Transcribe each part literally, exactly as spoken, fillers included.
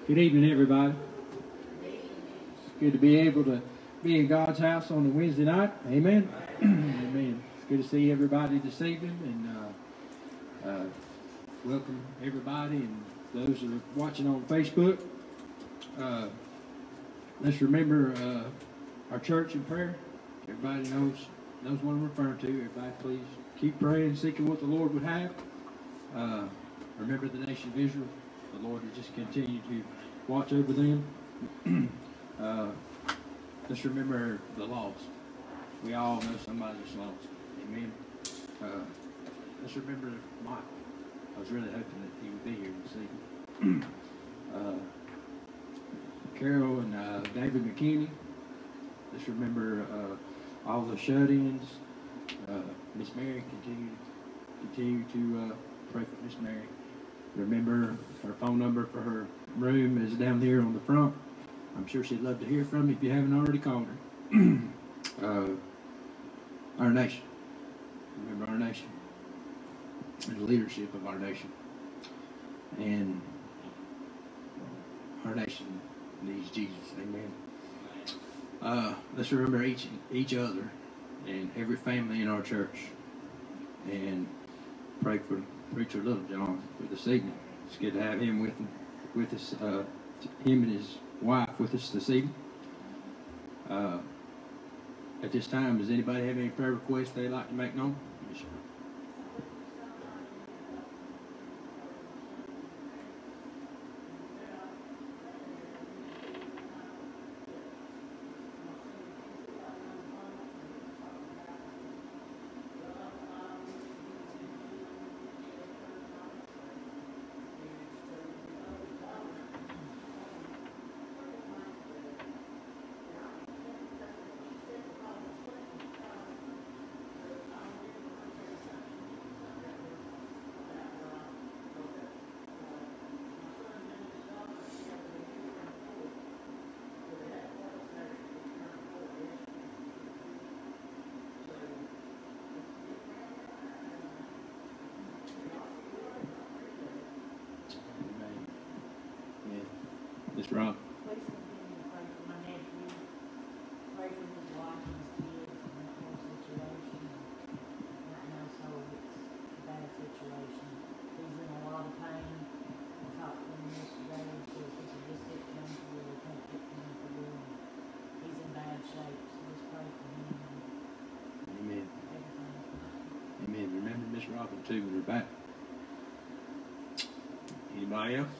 Good evening, everybody. It's good to be able to be in God's house on a Wednesday night. Amen. Amen. It's good to see everybody this evening, and uh, uh, welcome everybody and those that are watching on Facebook. Uh, let's remember uh, our church in prayer. Everybody knows knows what I'm referring to. Everybody, please keep praying, seeking what the Lord would have. Uh, remember the nation of Israel. The Lord will just continue to watch over them. uh, let's remember the lost. We all know somebody that's lost. Amen. Uh, let's remember Mike. I was really hoping that he would be here this evening. uh, Carol and uh, David McKinney. Let's remember uh, all the shut-ins. Uh, Miss Mary, continue, continue to uh, pray for Miss Mary. Remember, her phone number for her room is down there on the front. I'm sure she'd love to hear from you if you haven't already called her. uh, our nation. Remember our nation. And the leadership of our nation. And our nation needs Jesus. Amen. Uh, let's remember each each other and every family in our church. And pray for Preacher Little John for this evening. It's good to have him with with us, uh, him and his wife with us this evening. Uh, at this time, does anybody have any prayer requests they'd like to make known? Yes, sir. Miss Rob. Please continue to pray for my nephew. Pray for his wife and his kids and that whole situation. Right now, so it's a bad situation. He's in a lot of pain. I talked to him yesterday and said if he could just get him to where we can't get him to do him. He's in bad shape, so just pray for him and Amen. everything. Amen. Remember Miss Robin too when we're back. Anybody else?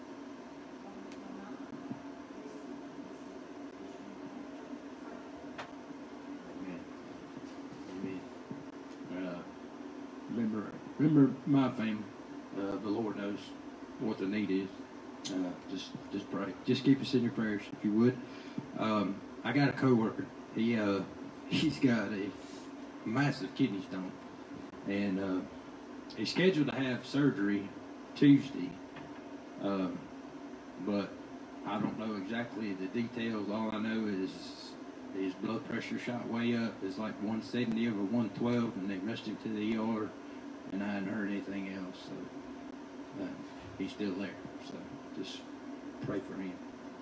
Remember my family. Uh, the Lord knows what the need is. Uh, just, just pray. Just keep us in your prayers, if you would. Um, I got a coworker. He, uh, he's got a massive kidney stone, and uh, he's scheduled to have surgery Tuesday. Um, but I don't know exactly the details. All I know is his blood pressure shot way up. It's like one seventy over one twelve, and they rushed him to the E R. And I hadn't heard anything else, so uh, he's still there. So just pray for him.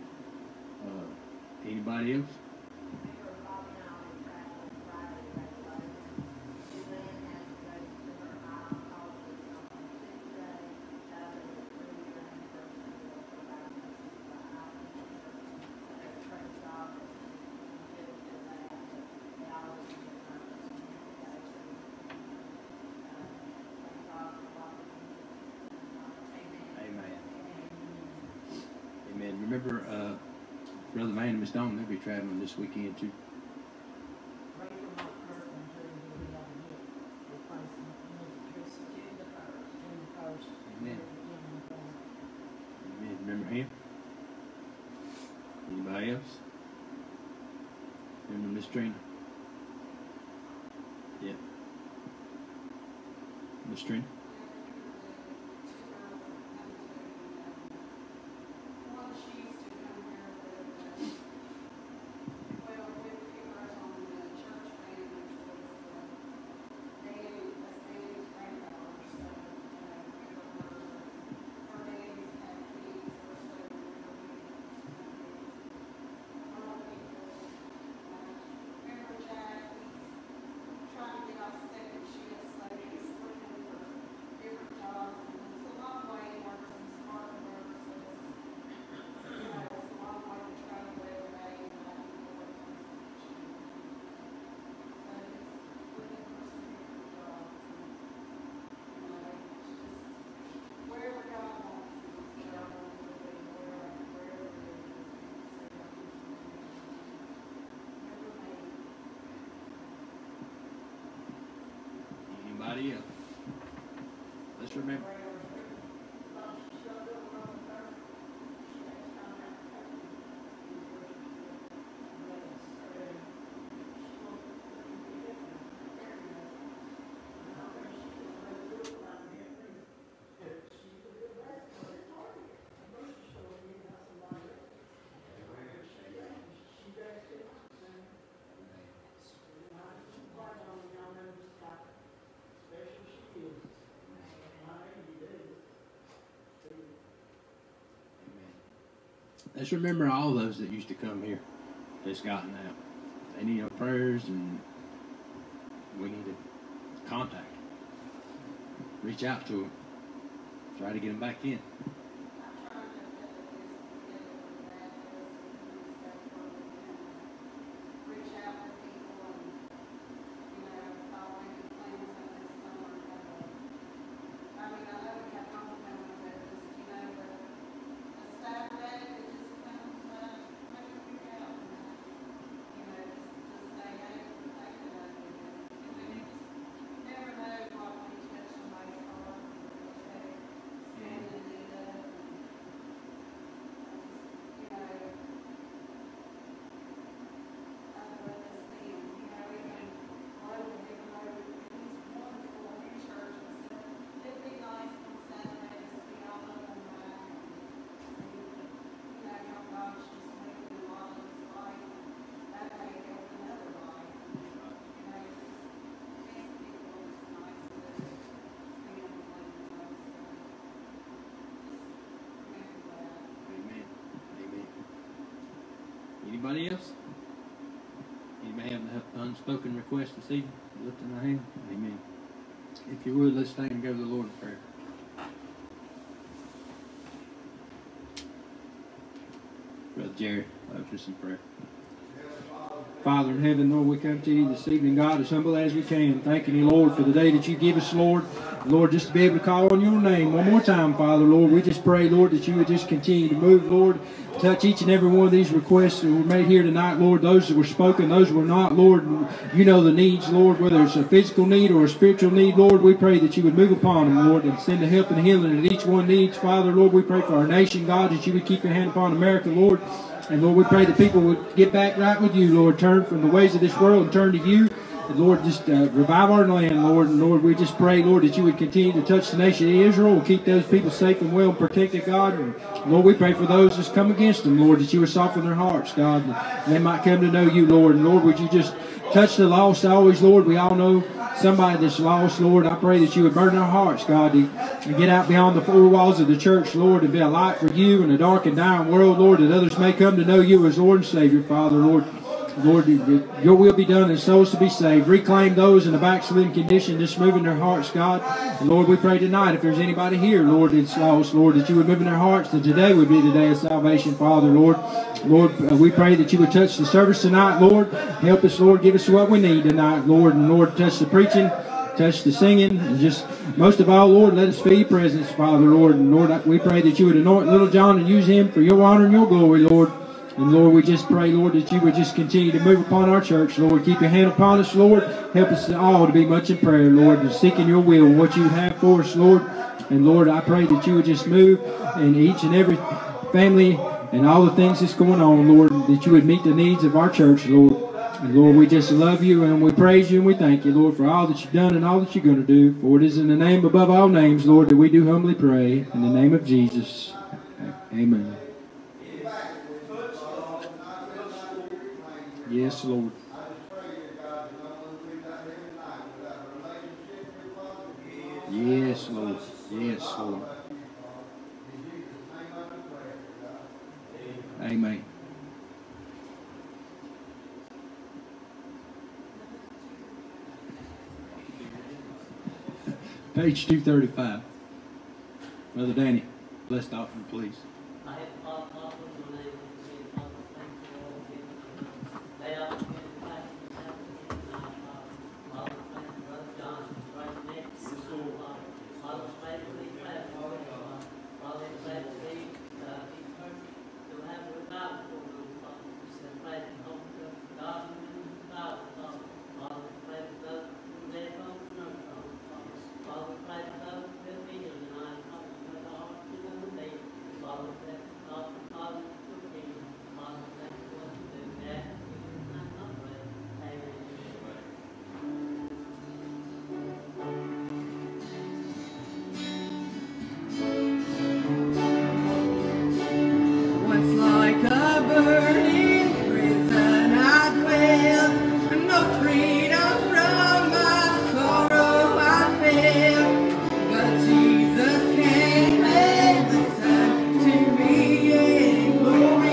Uh, anybody else? Remember, uh, Brother Van and Miss Dawn, they'll be traveling this weekend too. Pray for Mike Kirkland too, who we have a hip replacement. He needs a tris- June the first. June the first. Amen. Beginning of that. Amen. Remember him? Anybody else? Remember Miss Trina? Yeah. Miss Trina? let's remember all those that used to come here that's gotten out. They need our prayers, and we need to contact them. Reach out to them. Try to get them back in. Anybody else? Anybody have an unspoken request this evening? Lifting our hand. Amen. If you would, let's stand and go to the Lord in prayer. Brother Jerry, open us in prayer. Father in heaven, Lord, we come to you this evening, God, as humble as we can. Thanking you, Lord, for the day that you give us, Lord. Lord, just to be able to call on your name one more time, Father, Lord. We just pray, Lord, that you would just continue to move, Lord. Touch each and every one of these requests that were made here tonight, Lord. Those that were spoken, those that were not, Lord. You know the needs, Lord, whether it's a physical need or a spiritual need, Lord. We pray that you would move upon them, Lord, and send the help and healing that each one needs, Father, Lord. We pray for our nation, God, that you would keep your hand upon America, Lord. And Lord, we pray that people would get back right with you, Lord. Turn from the ways of this world and turn to you. And Lord, just uh, revive our land, Lord. And Lord, we just pray, Lord, that you would continue to touch the nation of Israel and keep those people safe and well and protected, God. And Lord, we pray for those that come against them, Lord, that you would soften their hearts, God. And they might come to know you, Lord. And Lord, would you just touch the lost always, Lord. We all know somebody that's lost, Lord. I pray that you would burn our hearts, God, to, and get out beyond the four walls of the church, Lord, and be a light for you in a dark and dying world, Lord, that others may come to know you as Lord and Savior, Father, Lord. Lord, your will be done and souls to be saved. Reclaim those in a backslidden condition, just move in their hearts, God. And Lord, we pray tonight, if there's anybody here, Lord, that's lost, Lord, that you would move in their hearts, that today would be the day of salvation, Father, Lord. Lord, uh, we pray that you would touch the service tonight, Lord. Help us, Lord. Give us what we need tonight, Lord. And Lord, touch the preaching, touch the singing, and just most of all, Lord, let us feel your presence, Father, Lord. And Lord, we pray that you would anoint little John and use him for your honor and your glory, Lord. And Lord, we just pray, Lord, that you would just continue to move upon our church, Lord. Keep your hand upon us, Lord. Help us all to be much in prayer, Lord, and seeking your will, what you have for us, Lord. And Lord, I pray that you would just move in each and every family and all the things that's going on, Lord, that you would meet the needs of our church, Lord. And Lord, we just love you and we praise you and we thank you, Lord, for all that you've done and all that you're going to do. For it is in the name above all names, Lord, that we do humbly pray. In the name of Jesus. Amen. Yes, Lord. Yes, Lord. Yes, Lord. Amen. Page two thirty-five. Brother Danny, blessed offering, please. Jesus came and the sun to me, and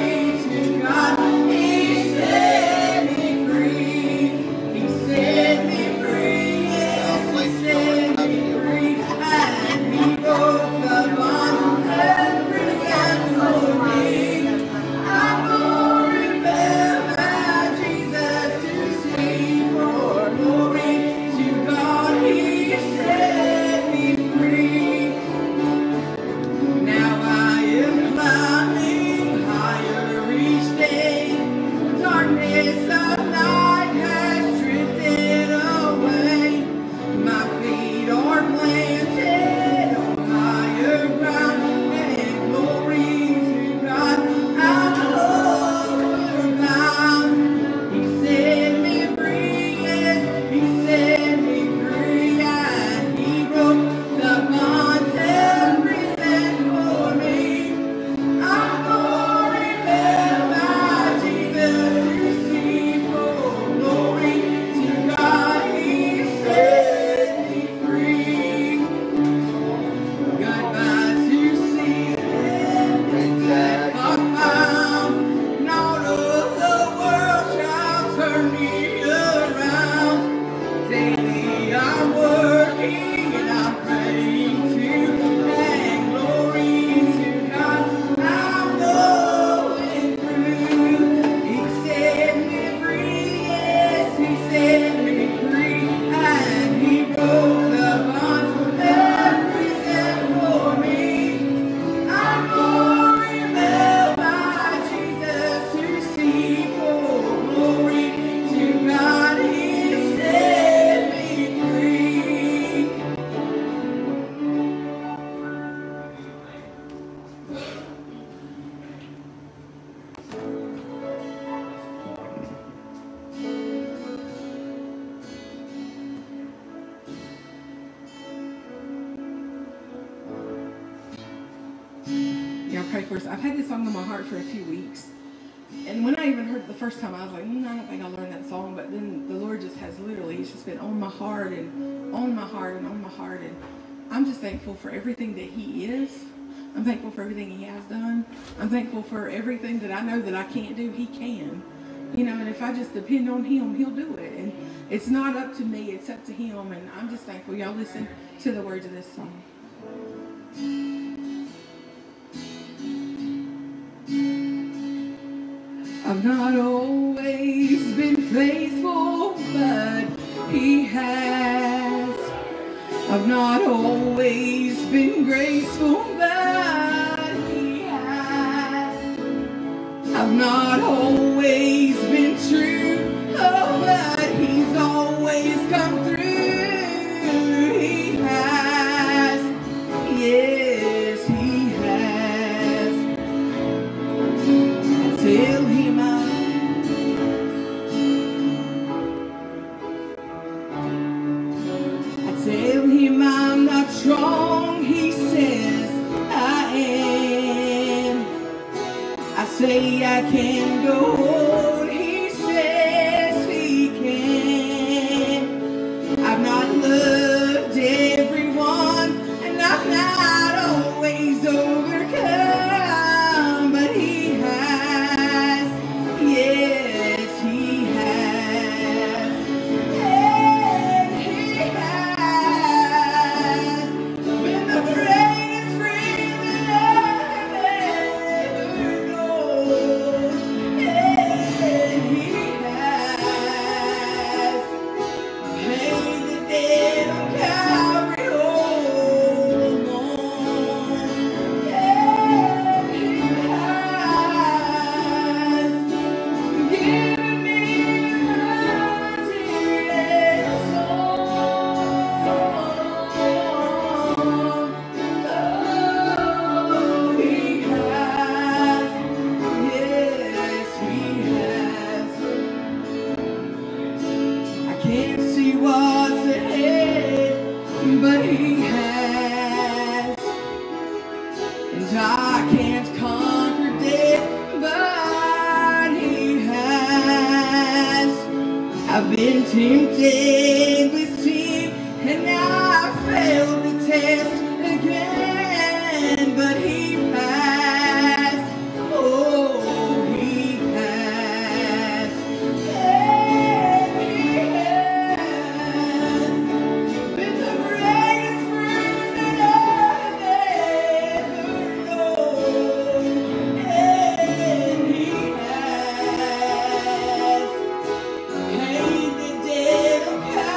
pray for us. I've had this song on my heart for a few weeks. And when I even heard it the first time, I was like, mm, I don't think I'll learn that song. But then the Lord just has literally, He's just been on my heart and on my heart and on my heart. And I'm just thankful for everything that He is. I'm thankful for everything He has done. I'm thankful for everything that I know that I can't do, He can. You know, and if I just depend on Him, He'll do it. And it's not up to me, it's up to Him. And I'm just thankful. Y'all listen to the words of this song. I've not always been faithful, but He has. I've not always been graceful, but He has. I've not always been true, oh, but He's always come through. He has, yes, He has. I tell Him I Tell Him I'm not strong, He says I am. I say I can go on, He says He can. I've not loved everyone, and I've not always overcome, but He has, yes, He has. And He has been the greatest friend that I've ever known. And He has paid the debt on Calvary all alone. And He has given me mercy and oh, He has, yes, He has. I can't see what's ahead, but He has. And I can't conquer death, but He has. I've been tempted with sin, and I failed the test again, but He has. Oh, He has. And He has been the greatest friend that I've ever known. And He has paid the debt of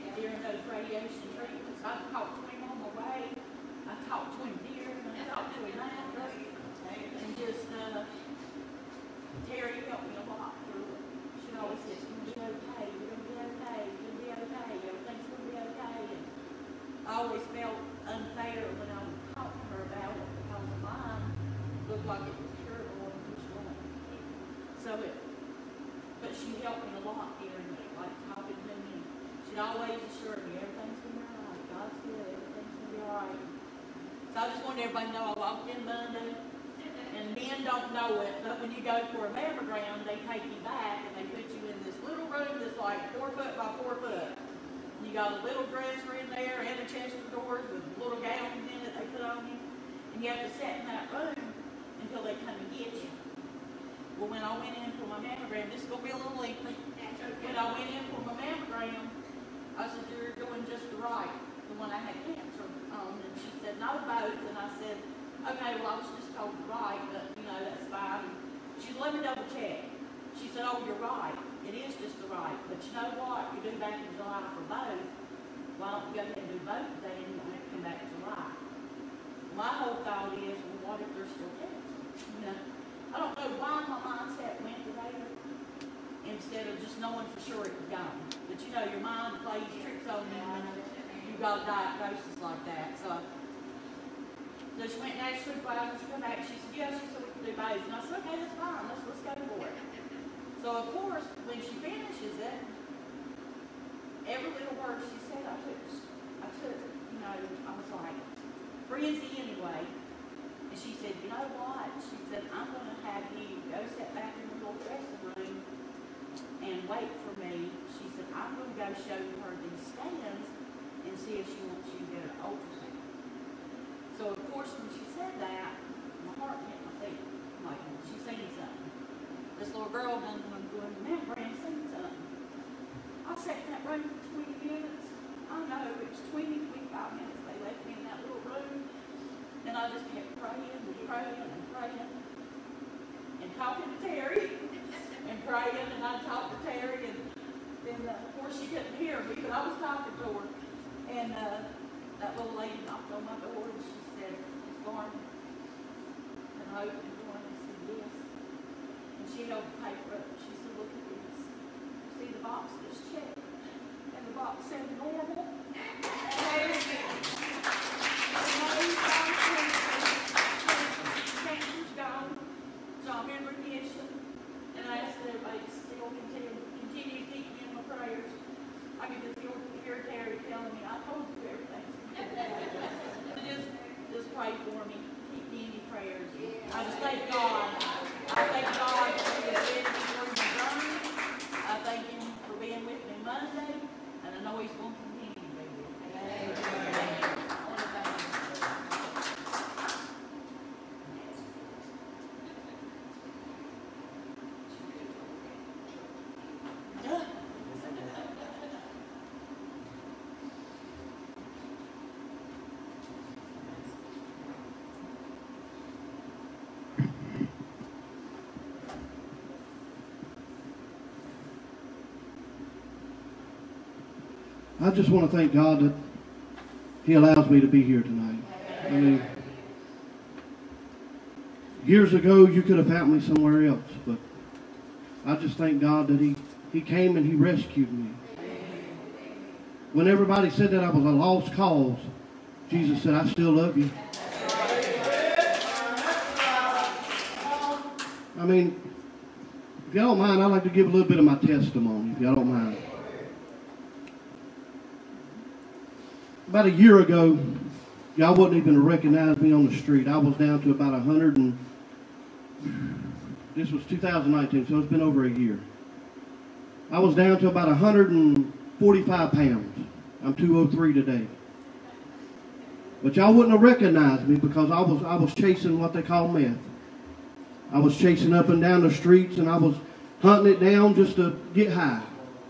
during those radiation treatments. I talked to him on the way. I talked to him here, and I talked to him after. And just, uh, Terry helped me a lot through it. She always says, "You're going to be okay, you're going to be okay, you're going to be okay, everything's going to be okay." And I always felt unfair when I would talk to her about it because mine looked like it was curable and was wrong. So it, but she helped me a lot hearing it, like talking to me. She'd always assure me everything's going to be all right, God's good, everything's going to be all right. So I just wanted everybody to know I walked in Monday, and men don't know it, but when you go for a mammogram, they take you back and they put you in this little room that's like four foot by four foot. You got a little dresser in there and a chest of drawers with little gowns in it they put on you. And you have to sit in that room until they come and get you. Well, when I went in for my mammogram, this is going to be a little lengthy. When I went in for my mammogram, I said, "You're doing just right." The one I had cancer on. And she said, "No, both." And I said, "Okay, well, I was just told right, but, you know, that's fine." She said, "Let me double check." She said, "Oh, you're right. It is just the right. But you know what? You do back in July for both. Why don't you go ahead and do both then? You don't have to come back in July." My whole thought is, well, what if they're still cancer? You know, I don't know why my mindset went there instead of just knowing for sure it was gone. But you know, your mind plays tricks on you when you got a diagnosis like that. So, so she went and asked the supervisor, she came back, she said, "Yeah," she said, "we can do both." And I said, "Okay, that's fine, let's, let's go for it." So of course, when she finishes it, every little word she said, I took, I took, you know, I was like, frenzy anyway. And she said, "You know what?" She said, "I'm going to have you go sit back in the little dressing room and wait for me." She said, "I'm going to go show her these scans and see if she wants you to get an ultrasound." So of course, when she said that, my heart hit my feet. I'm like, she's seen something. This little girl done went going to mammogram, seen something. I sat in that room for twenty minutes. I know, it was twenty, twenty-five minutes. They left me in that little room. And I just kept praying and praying and praying. And talking to Terry. And praying, and I'd talk to Terry. And then, uh, of course, she couldn't hear me, but I was talking to her. And uh, that little lady knocked on my door and she said, "Miss Lauren, can I open the door?" And I said, "Yes." And she held the paper up. She said, "Look at this. You see the box that's checked?" And the box said normal. And cancer's gone. So I'm in remission. And I asked everybody to still continue, continue to keep me in my prayers. I can just hear, hear Terry telling me, "I told you everything." just, just pray for me. Keep me in your prayers. I just thank God. I thank God for His goodness through my journey. I thank Him for being with me Monday, and I know He's going to continue to be with me. Amen. Amen. I want to thank Him. I just want to thank God that He allows me to be here tonight. I mean, years ago you could have found me somewhere else, but I just thank God that He, he came and He rescued me. When everybody said that I was a lost cause, Jesus said, "I still love you." I mean, if y'all don't mind, I'd like to give a little bit of my testimony, if y'all don't mind. About a year ago, y'all wouldn't even recognize me on the street. I was down to about a hundred and, this was two thousand nineteen, so it's been over a year. I was down to about one hundred forty-five pounds. I'm two oh three today. But y'all wouldn't have recognized me because I was, I was chasing what they call meth. I was chasing up and down the streets and I was hunting it down just to get high.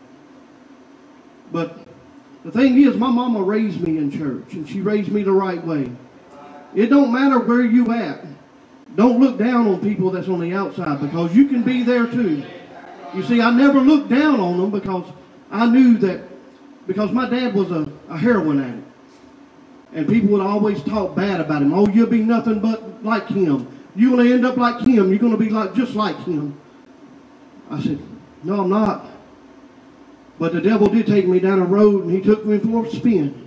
But the thing is, my mama raised me in church, and she raised me the right way. It don't matter where you at. Don't look down on people that's on the outside, because you can be there too. You see, I never looked down on them because I knew that because my dad was a, a heroin addict. And people would always talk bad about him. Oh, you'll be nothing but like him. You're going to end up like him. You're going to be like just like him. I said, no, I'm not. But the devil did take me down a road, and he took me for a spin.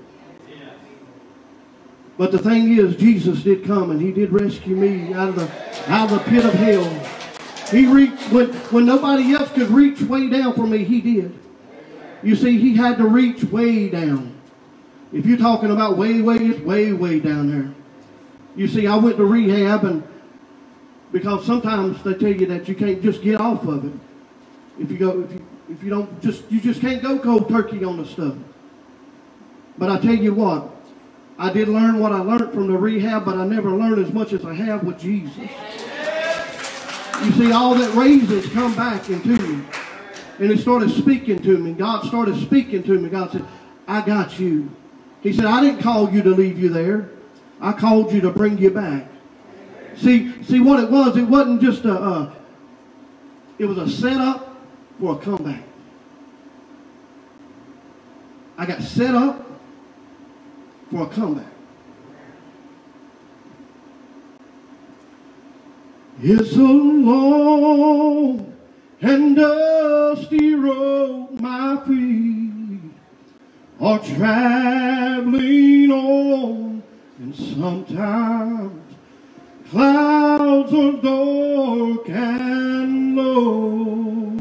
But the thing is, Jesus did come, and he did rescue me out of the out of the pit of hell. He reached, when, when nobody else could reach way down for me, he did. You see, he had to reach way down. If you're talking about way, way, it's way, way down there. You see, I went to rehab, and because sometimes they tell you that you can't just get off of it. If you go, if you, if you don't just, you just can't go cold turkey on the stuff. But I tell you what, I did learn what I learned from the rehab, but I never learned as much as I have with Jesus. You see, all that raises come back into me. And it started speaking to me. God started speaking to me. God said, I got you. He said, I didn't call you to leave you there. I called you to bring you back. See, see what it was? It wasn't just a, uh, it was a setup for a comeback. I got set up for a comeback. It's a long and dusty road my feet are traveling on, and sometimes clouds are dark and low.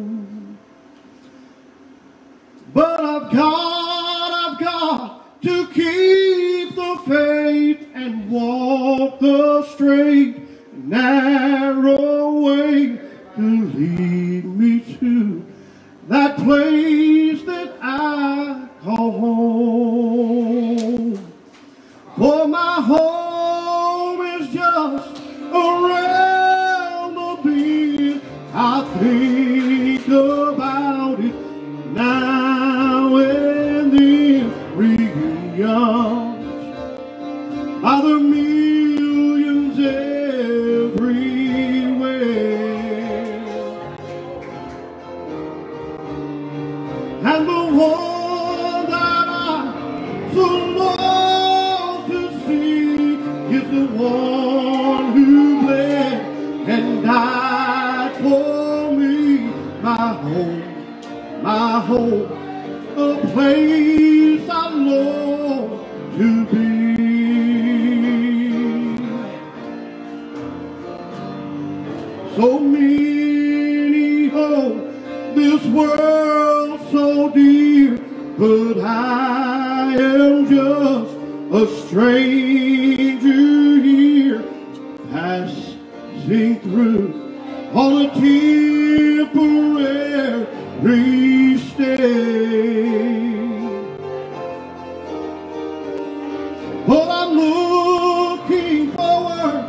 But I've got, I've got to keep the faith and walk the straight and narrow way to lead me to that place that I call home. For my home is just around the bend. I think about it now and then. Reunions by the millions everywhere, and the one that I so long to see is the one who bled and died for me. My home, my home, a place I long to be. So many hold this world so dear, but I am just a stranger here, passing through on a temporary stay. But I'm looking forward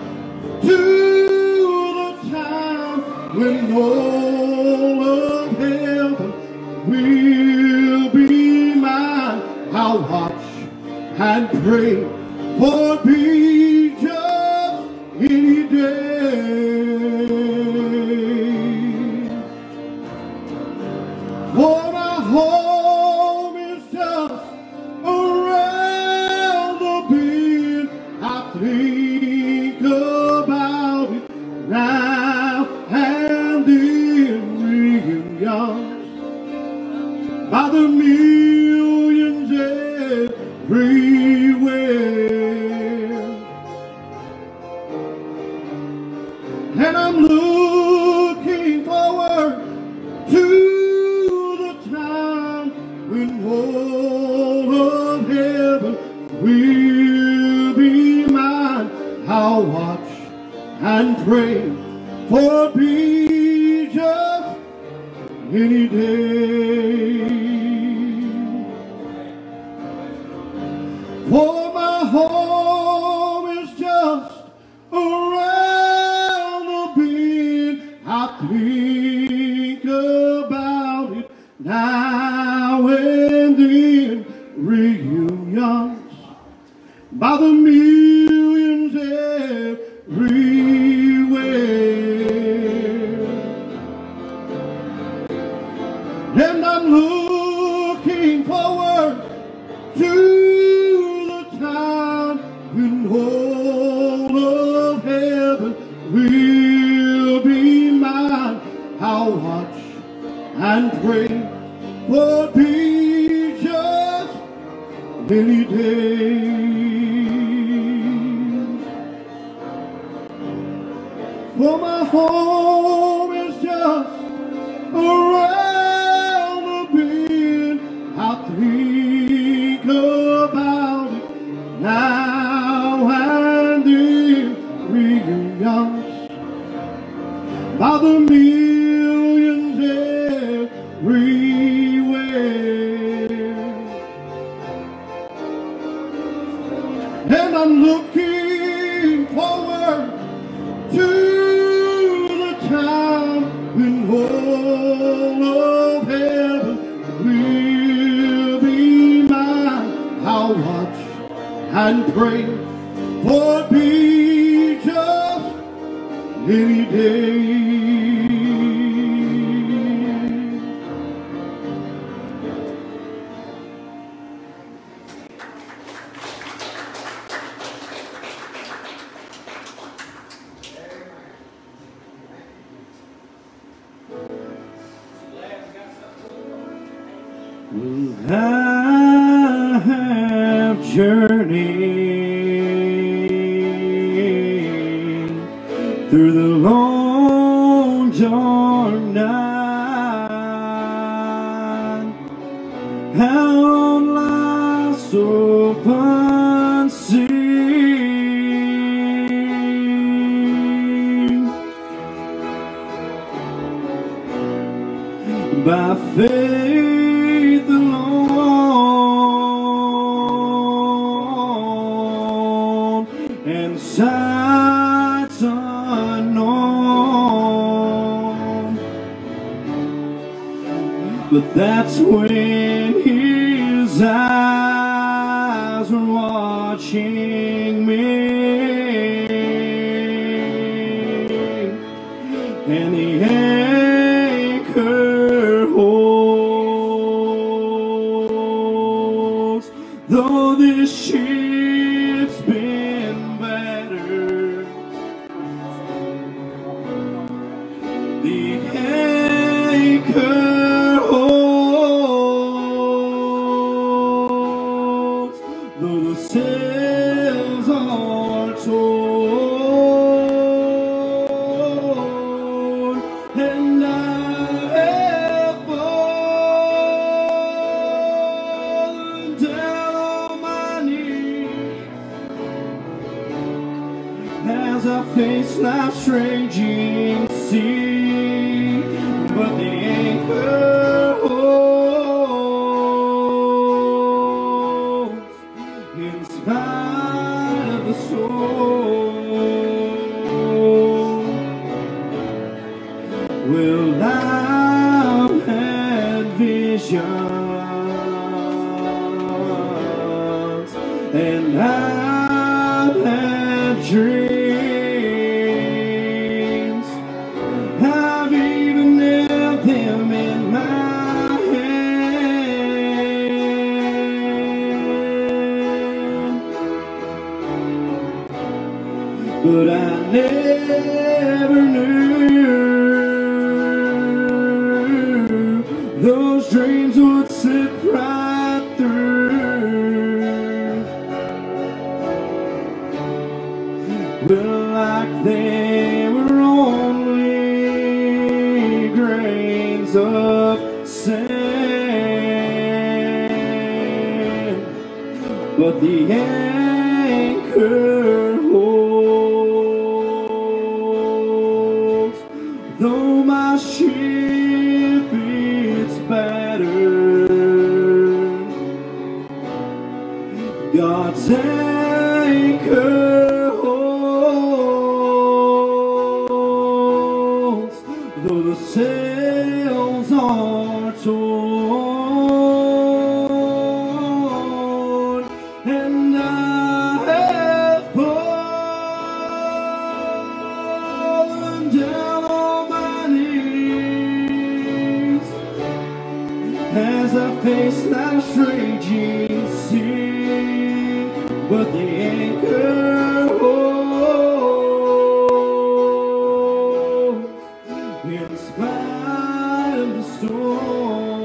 to the time when all of heaven will be mine. I'll watch and pray for it be just any day. For my home is just around the bend. I think about it now and then. Reunions by the millions everywhere, and I'm looking forward to the time when all of heaven will be mine. I'll watch and pray for it be just any day. For my home is just around the bend. I think about it now and then. Reunions by the millions everywhere, and I'm looking forward For my home is just around the bend. I think about it now and then. Reunions by the millions everywhere. And I'm looking forward to the time when all of heaven will be mine. I'll watch and pray for it be just any day. I have journeyed through the long dark night, out on life's open sea. By faith alone and sights unknown, but that's when his eyes were watching me, and the anchor holds, though this ship's been battered. The anchor holds, though the sails are torn, and I have fallen down on my knees as I face life's raging sea. But the anchor holds in spite of the storm. Well, I've had visions, and I've had dreams. I've even held them in my hand, but I never knew those dreams would slip right through. Well, like they were only grains of sand, but the anchor holds, though my ship is battered. God's anchor holds, though the sails are torn, and I have fallen down on my knees as I face life's raging sea. But the anchor holds in spite of the storm.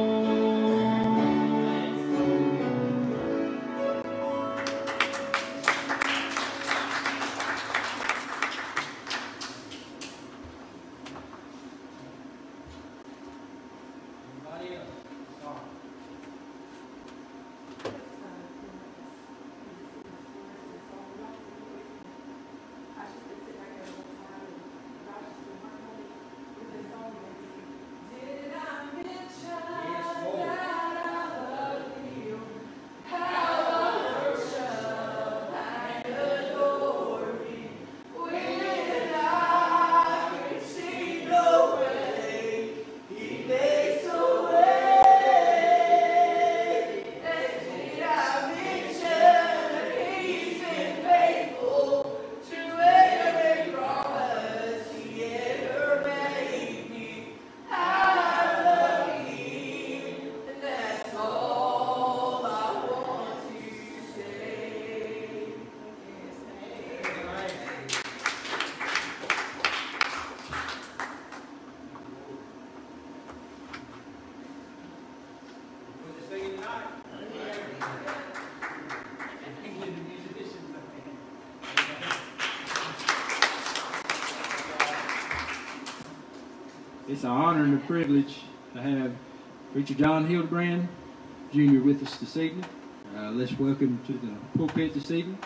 It's an honor and a privilege to have Preacher John Hildebrand Junior with us this evening. Uh, let's welcome to the pulpit this evening.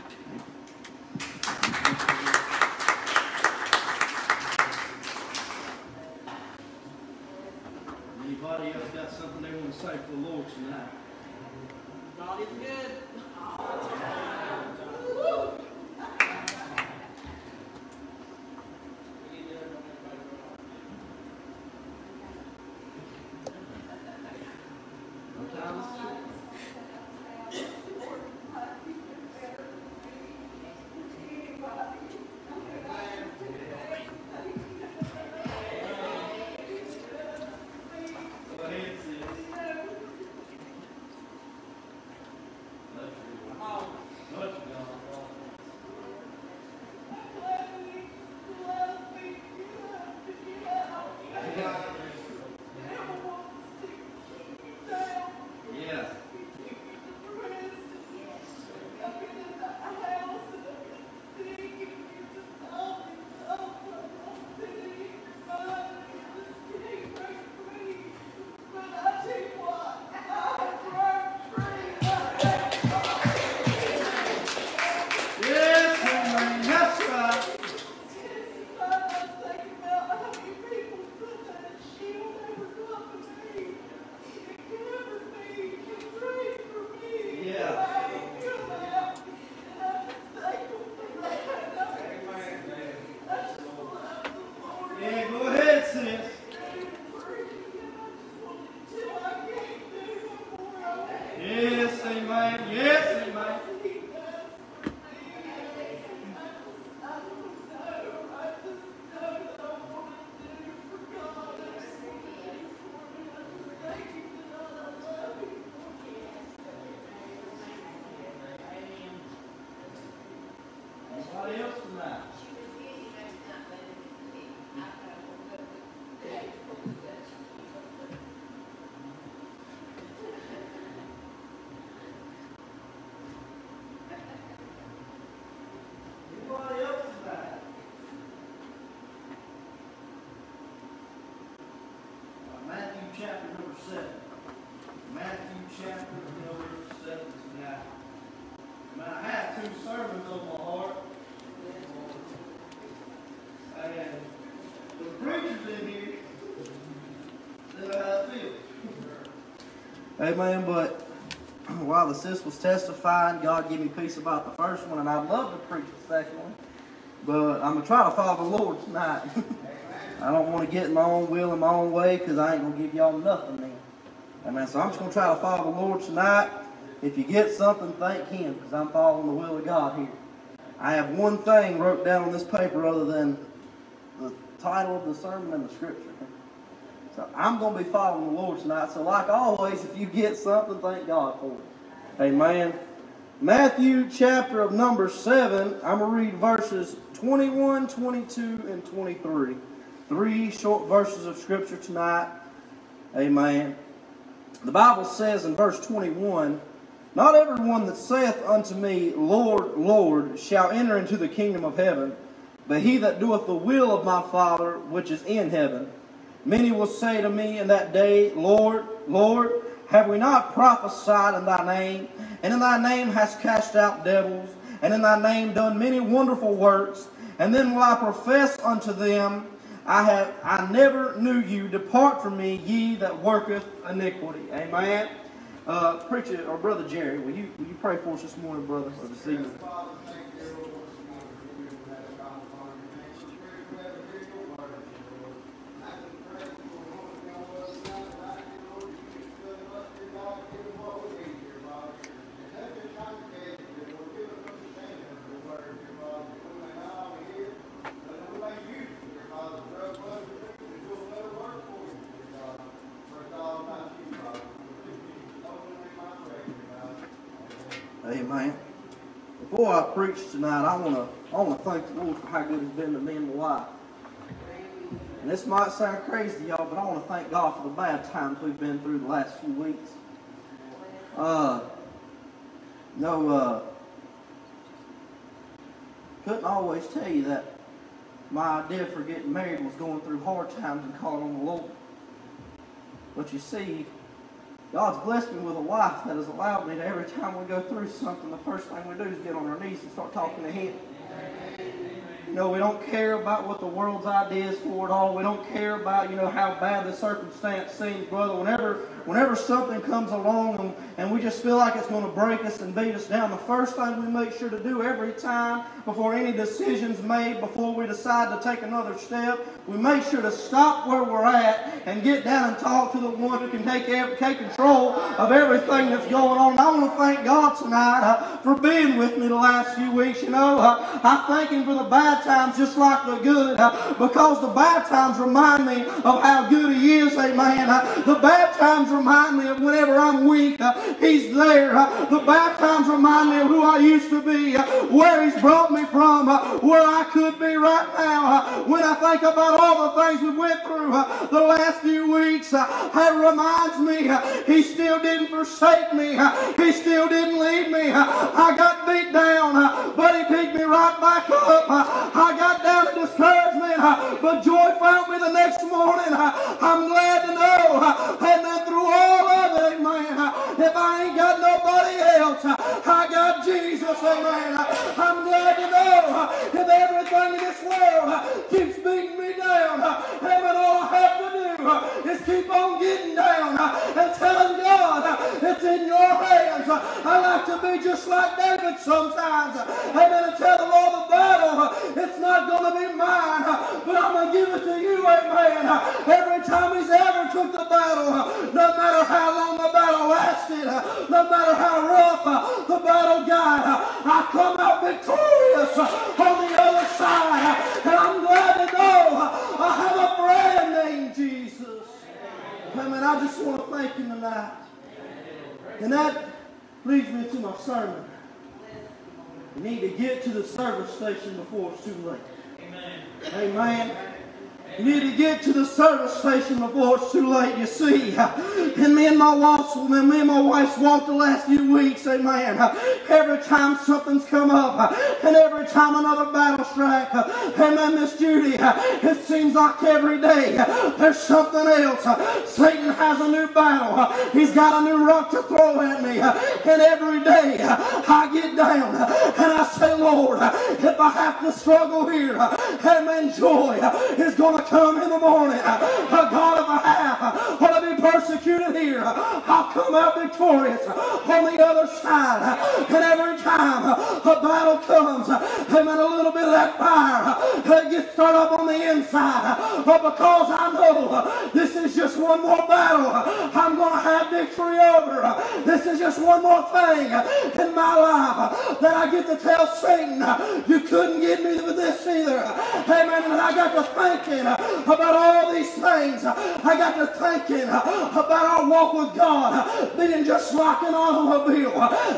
Anybody else got something they want to say for the Lord tonight? God is good. Chapter number seven. Matthew chapter number seven tonight. Now, I have two sermons on my heart. And the preacher's in here. Then I feel. Amen. But while the sis was testifying, God gave me peace about the first one, and I'd love to preach the second one. But I'm going to try to follow the Lord tonight. I don't want to get in my own will and my own way, because I ain't going to give y'all nothing then. Amen. So I'm just going to try to follow the Lord tonight. If you get something, thank Him, because I'm following the will of God here. I have one thing wrote down on this paper other than the title of the sermon and the scripture. So I'm going to be following the Lord tonight. So like always, if you get something, thank God for it. Amen. Matthew chapter of number seven, I'm going to read verses twenty-one, twenty-two, and twenty-three. Three short verses of scripture tonight. Amen. The Bible says in verse twenty-one, "Not everyone that saith unto me, Lord, Lord, shall enter into the kingdom of heaven, but he that doeth the will of my Father which is in heaven. Many will say to me in that day, Lord, Lord, have we not prophesied in thy name? And in thy name hast cast out devils, and in thy name done many wonderful works? And then will I profess unto them, I have I never knew you. Depart from me, ye that worketh iniquity." Amen. Uh, preacher or Brother Jerry, will you will you pray for us this morning, brother, or this evening? Amen. Before I preach tonight, I want to I want to thank the Lord for how good He's been to me and my wife. And this might sound crazy to y'all, but I want to thank God for the bad times we've been through the last few weeks. Uh, no, uh, couldn't always tell you that my idea for getting married was going through hard times and calling on the Lord. But you see, God's blessed me with a wife that has allowed me to, every time we go through something, the first thing we do is get on our knees and start talking to Him. You know, we don't care about what the world's idea is for it all. We don't care about, you know, how bad the circumstance seems, brother. Whenever, whenever something comes along and, and we just feel like it's going to break us and beat us down, the first thing we make sure to do every time before any decision's made, before we decide to take another step, we make sure to stop where we're at and get down and talk to the one who can take, take control of everything that's going on. And I want to thank God tonight uh, for being with me the last few weeks. You know, uh, I thank Him for the bad times just like the good, uh, because the bad times remind me of how good He is, amen. Uh, the bad times remind me of whenever I'm weak, uh, He's there. Uh, the bad times remind me of who I used to be, uh, where He's brought me from, uh, where I could be right now. Uh, when I think about all the things we went through uh, the last few weeks, uh, it reminds me uh, He still didn't forsake me. Uh, he still didn't leave me. Uh, I got beat down, uh, but He picked me right back up. Uh, I got down in discouragement, uh, but joy found me the next morning. Uh, I'm glad to know, uh, and then through all of it, amen, uh, if I ain't got nobody else, uh, I got Jesus, amen. Uh, I'm glad to know uh, if everything in this world uh, keeps beating me down, uh, amen, all I have to do uh, is keep on getting down uh, and telling God uh, it's in your hands. Uh, I like to be just like David sometimes, uh, amen, and tell the Lord the battle, uh, it's not going to be mine, uh, but I'm going to give it to you, amen. Uh, every time He's ever took the battle, uh, no matter how long the battle lasted, uh, no matter how rough uh, the battle got, uh, I come out victorious uh, on the other side, uh, and I'm glad to know uh, I have a friend named Jesus. Amen. I just want to thank Him tonight. And that leads me to my sermon. You need to get to the service station before it's too late. Amen. Amen. You need to get to the service station before it's too late, you see. And me and my walks, and me and my wife's walked the last few weeks, amen. Every time something's come up, and every time another battle strike, amen, Miss Judy, it seems like every day there's something else. Satan has a new battle. He's got a new rock to throw at me. And every day I get down and I say, Lord, if I have to struggle here, amen, joy is going to come in the morning. Uh, God, if I have uh, to be persecuted here, uh, I'll come out victorious uh, on the other side. Uh, and every time uh, a battle comes, uh, amen, a little bit of that fire uh, gets started up on the inside. Uh, because I know uh, this is just one more battle uh, I'm going to have victory over. Uh, this is just one more thing uh, in my life uh, that I get to tell Satan, uh, you couldn't get me with this either. Uh, amen. And I got to thinking uh, about all these things. I got to thinking about our walk with God being just like an automobile.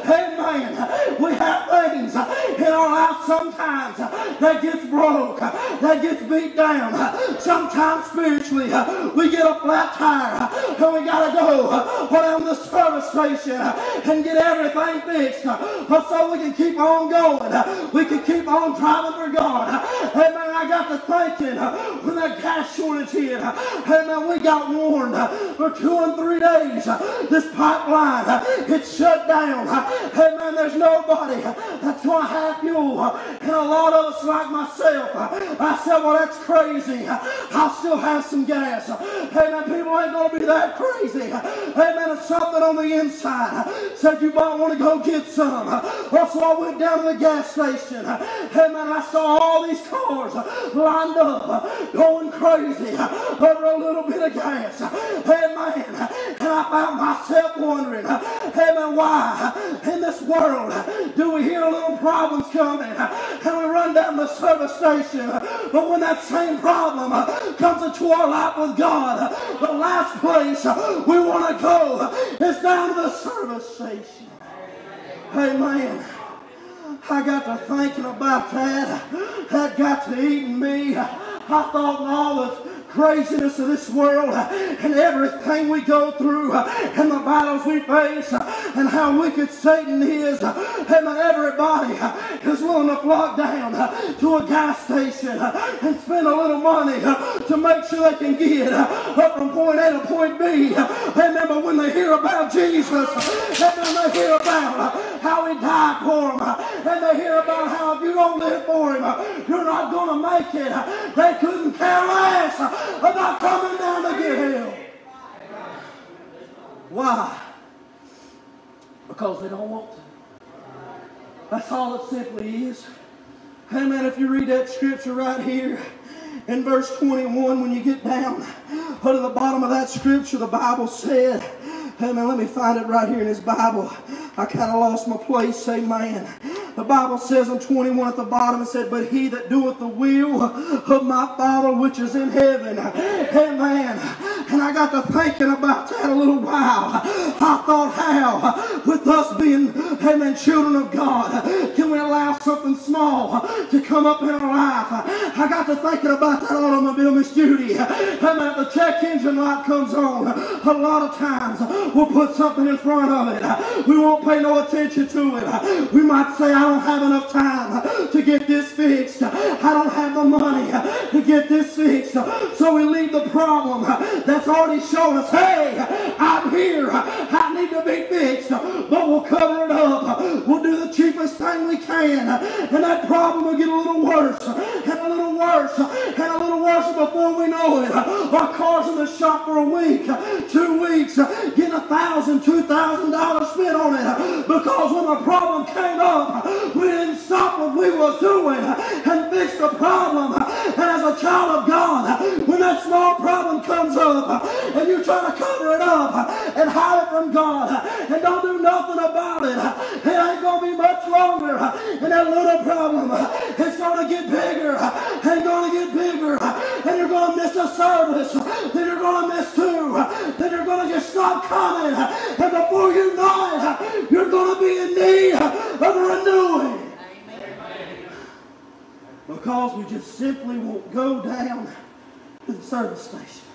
Amen. We have things in our life sometimes that gets broke, that gets beat down. Sometimes spiritually we get a flat tire and we got to go down to the service station and get everything fixed so we can keep on going. We can keep on driving for God. Amen. I got to thinking when that gas shortage hit, and we got warned for two and three days. This pipeline, it's shut down. Hey man, there's nobody that's going to have fuel. And a lot of us, like myself, I said, well, that's crazy. I'll still have some gas. Hey man, people ain't going to be that crazy. Hey man, it's something on the inside. Said you might want to go get some. So I went down to the gas station. Hey man, I saw all these cars lined up, going crazy over a little bit of gas. Amen. And I found myself wondering, amen, why in this world do we hear little problems coming and we run down the service station, but when that same problem comes into our life with God, the last place we want to go is down to the service station. Amen. I got to thinking about that. That got to eating me. I thought in all the craziness of this world and everything we go through and the battles we face, and how wicked Satan is. And everybody is willing to flock down to a gas station and spend a little money to make sure they can get up from point A to point B. Amen. But when they hear about Jesus, and then they hear about how he died for them, and they hear about how if you don't live for him, you're not going to make it. They couldn't care less about coming down to get help. Why? Because they don't want to. That's all it simply is. Amen. If you read that scripture right here in verse twenty-one, when you get down to the bottom of that scripture, the Bible said, amen, let me find it right here in this Bible. I kind of lost my place, amen. The Bible says in twenty-one at the bottom, it said, but he that doeth the will of my Father which is in heaven. Amen. And I got to thinking about that a little while. I thought, how, with us being, amen, children of God, can we allow something small to come up in our life? I got to thinking about that automobile, Miss Judy. Amen. The check engine light comes on. A lot of times we'll put something in front of it. We won't pay no attention to it. We might say, I don't have enough time to get this fixed. I don't have the money to get this fixed. So we leave the problem that's already shown us, hey, I'm here. I need to be fixed. But we'll cover it up. We'll do the cheapest thing we can. And that problem will get a little worse and a little worse and a little worse. Before we know it, our car's in the shop for a week, two weeks, getting a thousand, two thousand dollars spent on it. Because when the problem came up, we didn't stop what we were doing and fix the problem. And as a child of God, when that small problem comes up and you try to cover it up and hide it from God and don't do nothing about it, it ain't going to be much longer. And that little problem is going to get bigger and going to get bigger. And you're going to miss a service. Then you're going to miss two. Then you're going to just stop coming. And before you know it, you're going to be in need of a renewing. Amen. Because we just simply won't go down to the service station.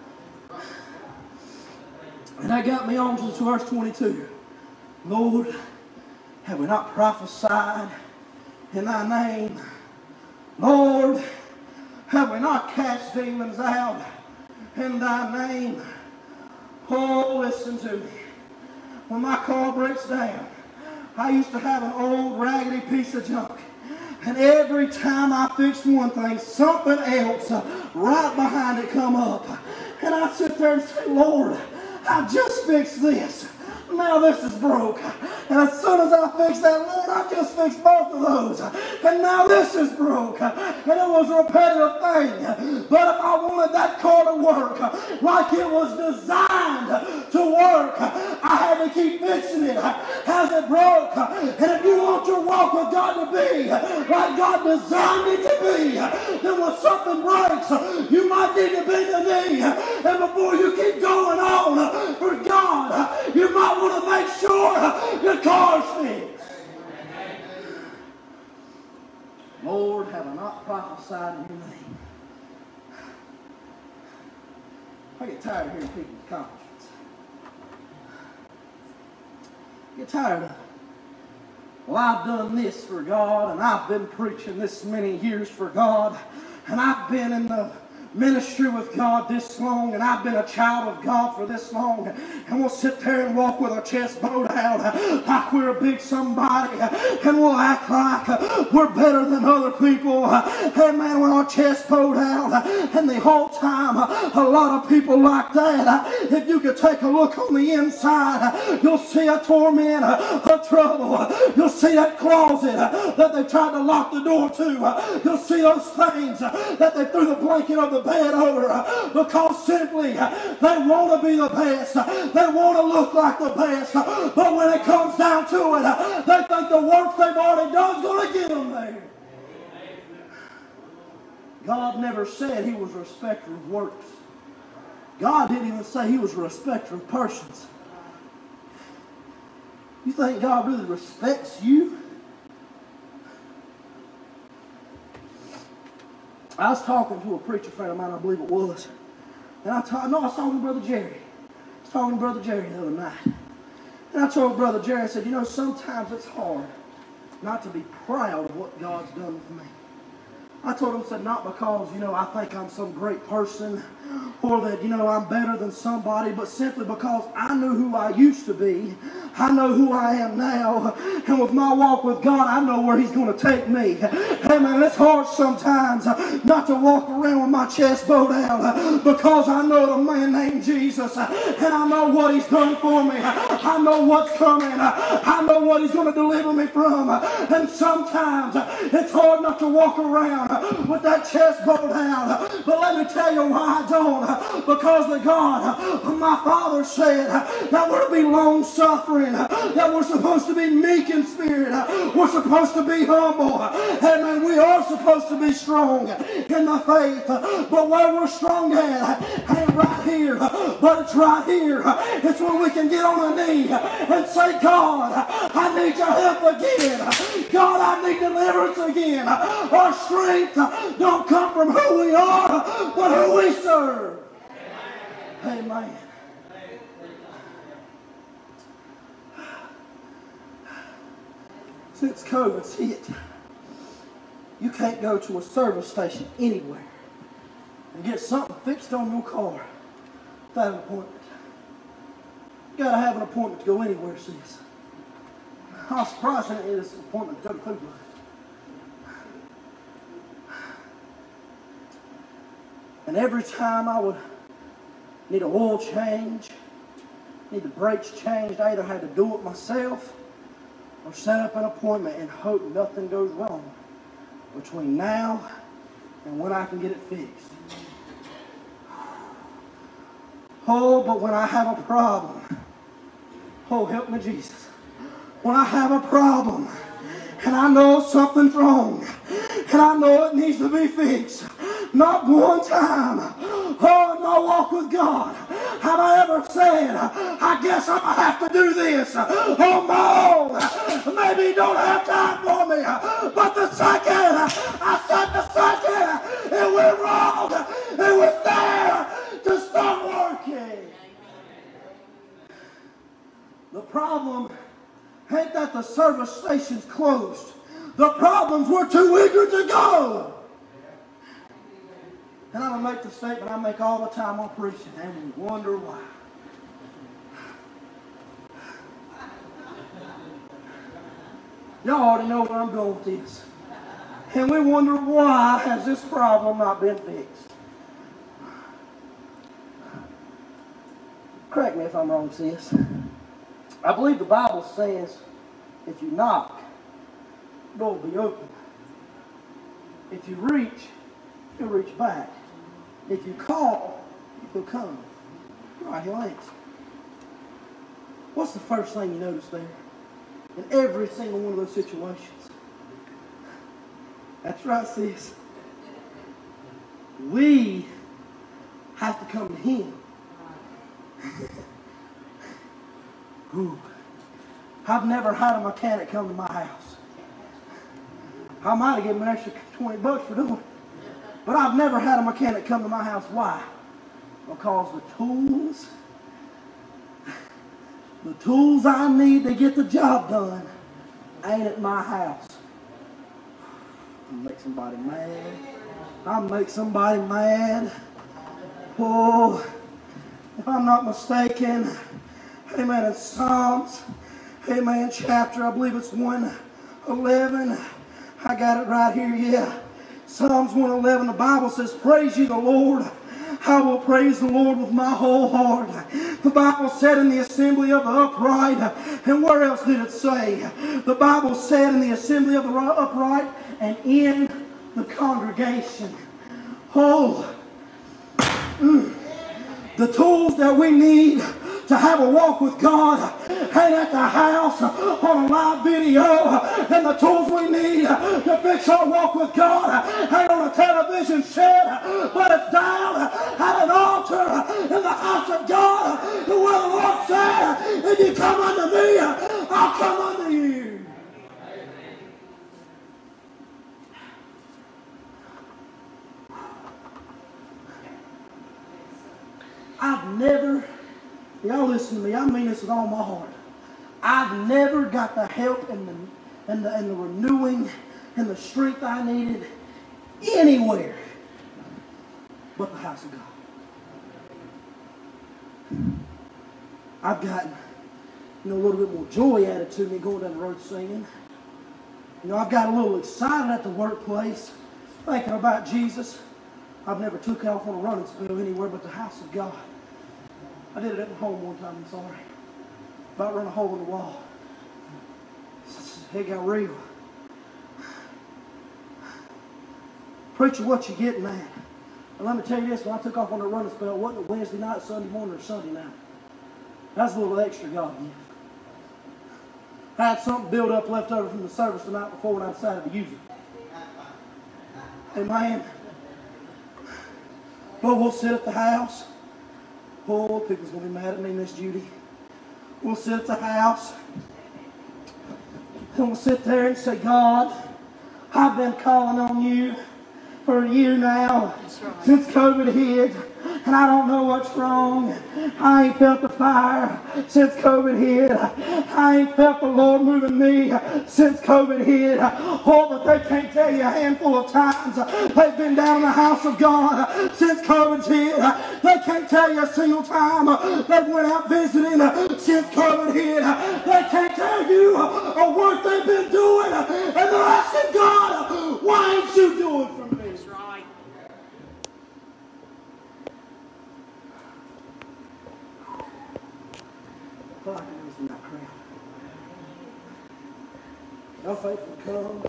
And that got me on to verse twenty-two. Lord, have we not prophesied in thy name? Lord, have we not cast demons out in thy name? Oh, listen to me. When my car breaks down, I used to have an old raggedy piece of junk. And every time I fixed one thing, something else right behind it come up. And I'd sit there and say, Lord, I just fixed this. Now this is broke. And as soon as I fixed that, Lord, I just fixed both of those. And now this is broke. And it was a repetitive thing. But if I wanted that car to work like it was designed to work, I had to keep fixing it as it broke. And if you want your walk with God to be like God designed it to be, then when something breaks, you might need to bend the knee. And before you keep going on for God, you might want to make sure your car's fixed. Lord, have I not prophesied in your name? I get tired of hearing people's accomplishments. I get tired of, well, I've done this for God, and I've been preaching this many years for God, and I've been in the ministry with God this long, and I've been a child of God for this long, and we'll sit there and walk with our chest bowed out like we're a big somebody, and we'll act like we're better than other people. And man, when our chest bowed out, and the whole time a lot of people like that, if you could take a look on the inside, you'll see a torment, a trouble. You'll see that closet that they tried to lock the door to. You'll see those things that they threw the blanket of the bed over, because simply they want to be the best. They want to look like the best. But when it comes down to it, they think the work they've already done is going to get them there. God never said he was a respecter of works. God didn't even say he was a respecter of persons. You think God really respects you? I was talking to a preacher friend of mine, I believe it was. And I, ta- no, I was talking to Brother Jerry. I was talking to Brother Jerry the other night. And I told Brother Jerry, I said, you know, sometimes it's hard not to be proud of what God's done with me. I told him, I said, not because, you know, I think I'm some great person or that, you know, I'm better than somebody, but simply because I knew who I used to be. I know who I am now. And with my walk with God, I know where He's going to take me. Hey, man, it's hard sometimes not to walk around with my chest bowed out because I know the man named Jesus and I know what He's done for me. I know what's coming. I know what He's going to deliver me from. And sometimes it's hard not to walk around with that chest bowed out. But let me tell you why I don't. Because the God, my Father said that we're to be long-suffering, that we're supposed to be meek in spirit, we're supposed to be humble, and we are supposed to be strong in the faith. But where we're strong at ain't right here, but it's right here. It's when we can get on a knee and say, God, I need your help again. God, I need deliverance again. Our strength don't come from who we are, but who we serve. Amen. Since COVID's hit, you can't go to a service station anywhere and get something fixed on your car without an appointment. You gotta have an appointment to go anywhere, sis. I was surprised I didn't get this appointment to go to Cleveland. And every time I would need an oil change, need the brakes changed, I either had to do it myself or set up an appointment and hope nothing goes wrong between now and when I can get it fixed. Oh, but when I have a problem, oh, help me, Jesus. When I have a problem and I know something's wrong and I know it needs to be fixed, not one time, oh, in my walk with God, have I ever said, I guess I'm going to have to do this on my own. Maybe you don't have time for me. But the second I said the second, it went wrong. It was there to start working. The problem ain't that the service station's closed. The problem's we're too eager to go. And I'm going to make the statement I make all the time on preaching, and we wonder why. Y'all already know where I'm going with this. And we wonder why has this problem not been fixed. Correct me if I'm wrong, sis. I believe the Bible says if you knock, the door will be open. If you reach, you'll reach back. If you call, he'll come. Right, he'll answer. What's the first thing you notice there? In every single one of those situations. That's right, sis. We have to come to him. Ooh. I've never had a mechanic come to my house. I might have given him an extra twenty bucks for doing it. But I've never had a mechanic come to my house. Why? Because the tools, the tools I need to get the job done ain't at my house. I'll make somebody mad. I'll make somebody mad. Oh, if I'm not mistaken, amen, in Psalms, amen, chapter, I believe it's one eleven. I got it right here, yeah. Psalms one eleven, the Bible says, praise ye the Lord. I will praise the Lord with my whole heart. The Bible said in the assembly of the upright, and where else did it say? The Bible said in the assembly of the upright and in the congregation. Oh, mm, the tools that we need to have a walk with God ain't at the house on a live video, and the tools we need to fix our walk with God ain't on a television set, but it's down at an altar in the house of God, where the Lord said, if you come unto me, I'll come unto you. I've never, y'all listen to me, I mean this with all my heart. I've never got the help and the, and the, and the renewing and the strength I needed anywhere but the house of God. I've gotten, you know, a little bit more joy added to me going down the road singing. You know, I've got a little excited at the workplace, thinking about Jesus. I've never took off on a running spell anywhere but the house of God. I did it at my home one time, I'm sorry. About run a hole in the wall. It got real. Preacher, what you getting at? And let me tell you this, when I took off on a running spell, it wasn't a Wednesday night, Sunday morning, or Sunday night. That's a little extra God gives. I had something built up left over from the service the night before and I decided to use it. Amen. Well, we'll sit at the house. Oh, people's going to be mad at me, Miss Judy. We'll sit at the house. And we'll sit there and say, God, I've been calling on you for a year now, right, since COVID hit, and I don't know what's wrong. I ain't felt the fire since COVID hit. I ain't felt the Lord moving me since COVID hit. Oh, but they can't tell you a handful of times they've been down in the house of God since COVID's hit. They can't tell you a single time they've went out visiting since COVID hit. They can't tell you a work they've been doing, and they're asking God, why ain't you doing for me? That's right. I feel like I was in that crowd. No faithful come.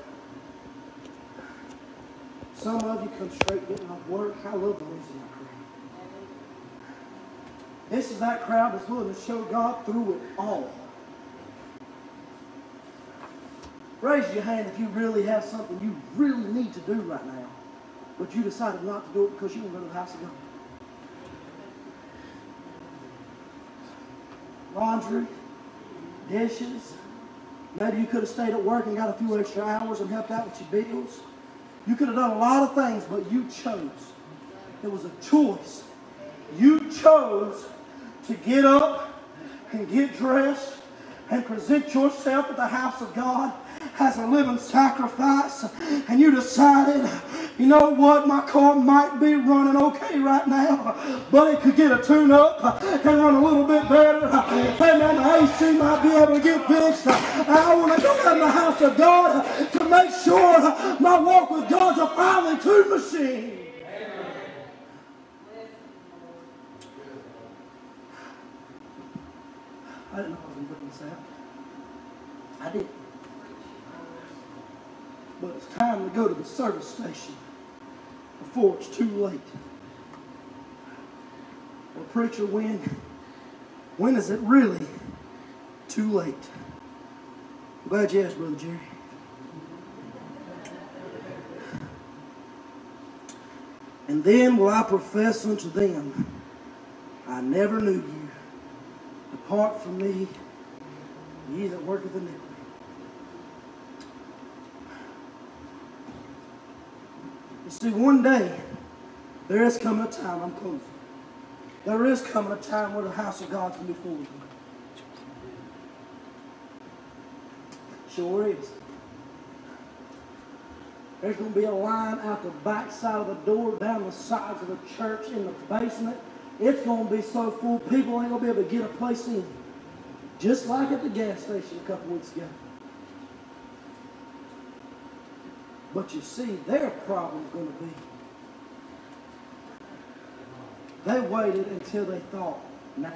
Some of you come straight getting off work. I love the ones in that crowd. This is that crowd that's willing to show God through it all. Raise your hand if you really have something you really need to do right now, but you decided not to do it because you want to go to the house of God. Laundry, dishes. Maybe you could have stayed at work and got a few extra hours and helped out with your bills. You could have done a lot of things, but you chose. It was a choice. You chose to get up and get dressed and present yourself at the house of God as a living sacrifice, and you decided, you know what, my car might be running okay right now, but it could get a tune-up and run a little bit better, and then the A C might be able to get fixed. I want to go out in the house of God to make sure my walk with God's a finely tuned machine. I didn't know I was going to put this out. I did. But it's time to go to the service station before it's too late. Well, preacher, when, when is it really too late? I'm glad you asked, Brother Jerry. And then will I profess unto them, I never knew you. Depart from me, ye that worketh iniquity. You see, one day, there is coming a time, I'm closing. There is coming a time where the house of God can be full of them. Sure is. There's going to be a line out the back side of the door, down the sides of the church, in the basement. It's going to be so full, people ain't going to be able to get a place in. Just like at the gas station a couple weeks ago. But you see, their problem's going to be, they waited until they thought, now's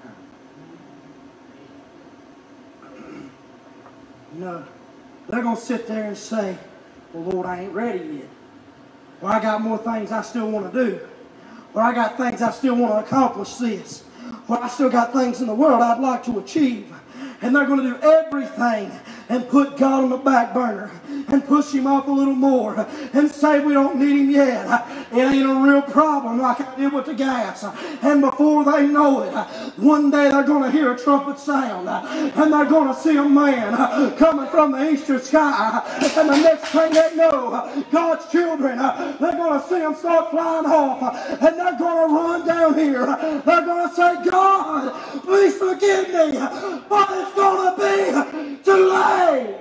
the time. No. They're going to sit there and say, well, Lord, I ain't ready yet. Well, I got more things I still want to do. Or I got things I still want to accomplish this. Or I still got things in the world I'd like to achieve. And they're going to do everything and put God on the back burner and push Him up a little more and say we don't need Him yet, it ain't a real problem like I did with the gas. And before they know it, one day they're going to hear a trumpet sound and they're going to see a man coming from the eastern sky. And the next thing they know, God's children, they're going to see them start flying off and they're going to run down here. They're going to say, God, please forgive me, but it's going to be too late.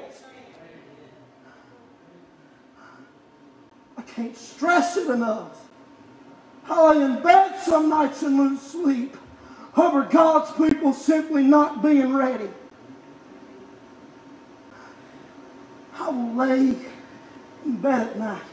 I can't stress it enough. I lay in bed some nights and lose sleep over God's people simply not being ready. I will lay in bed at night